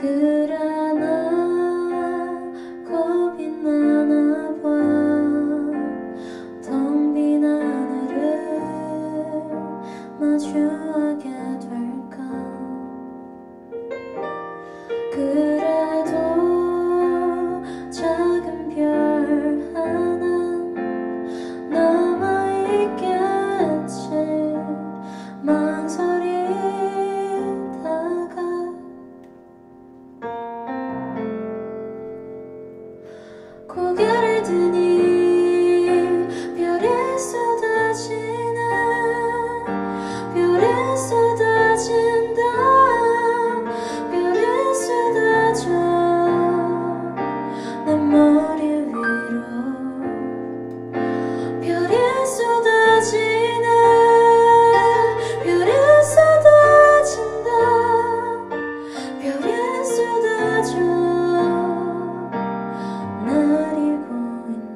그래 나 겁이 나나 봐. 텅 빈 하늘을 마주하게 될까. 그래도 작은 별 하나 남아있겠지. 망설이다가 고개를 드니 별이 쏟아지네. 별이 쏟아진다. 별이 쏟아져 내 머리 위로. 별이 쏟아지네. 별이 쏟아진다. 별이 쏟아져 내리고 있네.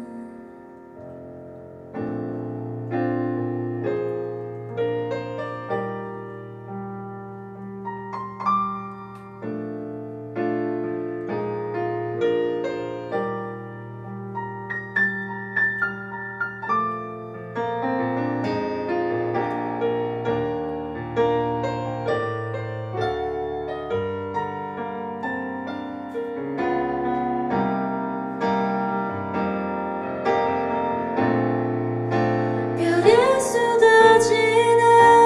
별이 쏟아지네.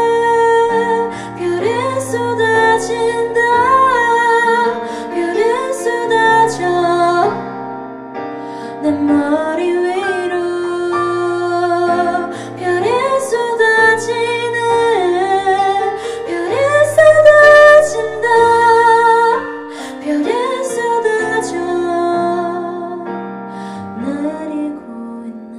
별이 쏟아진다. 별이 쏟아져 내 머리 위로. 별이 쏟아지네. 별이 쏟아진다. 별이 쏟아져 내리고 있네.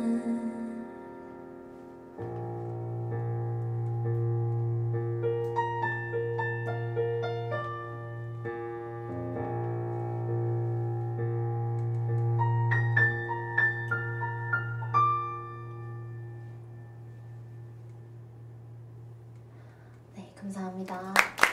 네, 감사합니다.